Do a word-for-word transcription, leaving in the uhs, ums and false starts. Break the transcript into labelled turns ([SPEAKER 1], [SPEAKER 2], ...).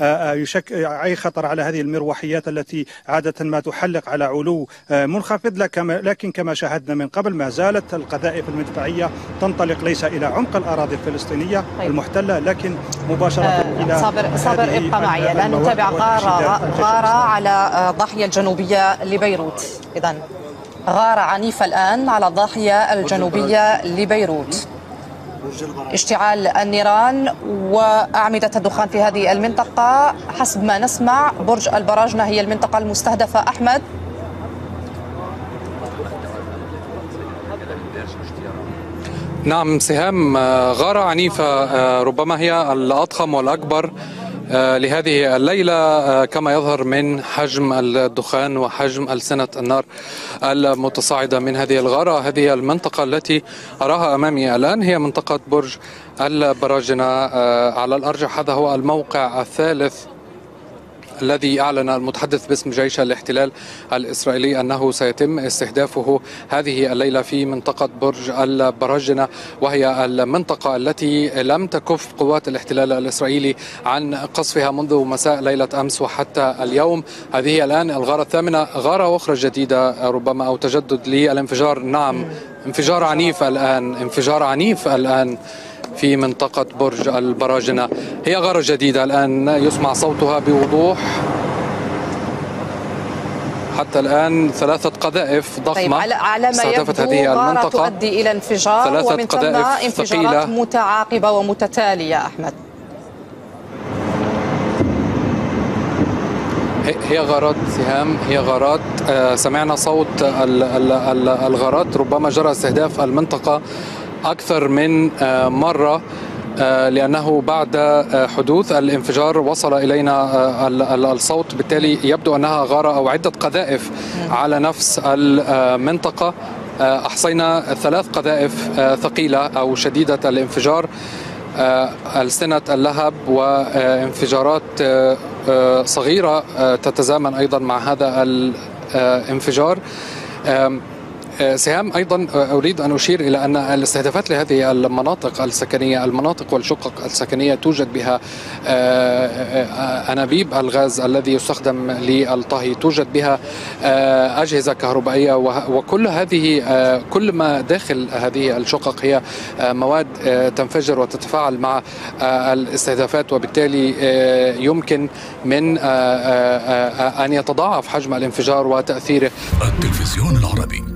[SPEAKER 1] يشكل أي خطر على هذه المروحيات التي عادة ما تحلق على علو منخفض، لكن كما شاهدنا من قبل ما زالت القذائف المدفعية تنطلق ليس إلى عمق الأراضي الفلسطينية المحتلة لكن مباشرة آه إلى
[SPEAKER 2] صابر صابر ابقى معي الآن نتابع غارة غارة على الضاحية الجنوبية لبيروت. إذن غارة عنيفة الآن على الضاحية الجنوبية لبيروت، اشتعال النيران وأعمدة الدخان في هذه المنطقة. حسب ما نسمع برج البراجنة هي المنطقة المستهدفة. أحمد.
[SPEAKER 3] نعم سهام، غارة عنيفة ربما هي الأضخم والأكبر لهذه الليلة كما يظهر من حجم الدخان وحجم ألسنة النار المتصاعدة من هذه الغارة. هذه المنطقة التي أراها أمامي الآن هي منطقة برج البراجنة، على الأرجح هذا هو الموقع الثالث الذي أعلن المتحدث باسم جيش الاحتلال الإسرائيلي أنه سيتم استهدافه هذه الليلة في منطقة برج البراجنة، وهي المنطقة التي لم تكف قوات الاحتلال الإسرائيلي عن قصفها منذ مساء ليلة أمس وحتى اليوم. هذه الآن الغارة الثامنة، غارة أخرى جديدة ربما أو تجدد للانفجار. نعم، انفجار عنيف الآن، انفجار عنيف الآن في منطقة برج البراجنة. هي غارة جديدة الآن يسمع صوتها بوضوح. حتى الآن ثلاثة قذائف ضخمة
[SPEAKER 2] طيب على ما
[SPEAKER 3] استهدفت
[SPEAKER 2] يبدو
[SPEAKER 3] هذه المنطقة،
[SPEAKER 2] تؤدي إلى انفجار ومن ثم انفجارات ثقيلة متعاقبة ومتتالية. أحمد.
[SPEAKER 3] هي غارات سهام، هي غارات. سمعنا صوت الغارات، ربما جرى استهداف المنطقة أكثر من مرة لأنه بعد حدوث الانفجار وصل إلينا الصوت، بالتالي يبدو أنها غارة أو عدة قذائف على نفس المنطقة. أحصينا ثلاث قذائف ثقيلة أو شديدة الانفجار، ألسنة اللهب وانفجارات صغيرة تتزامن أيضا مع هذا الانفجار. سهام، أيضا أريد أن أشير إلى أن الاستهدافات لهذه المناطق السكنية، المناطق والشقق السكنية توجد بها أنابيب الغاز الذي يستخدم للطهي، توجد بها أجهزة كهربائية، وكل هذه كل ما داخل هذه الشقق هي مواد تنفجر وتتفاعل مع الاستهدافات، وبالتالي يمكن من أن يتضاعف حجم الانفجار وتأثيره.
[SPEAKER 4] التلفزيون العربي.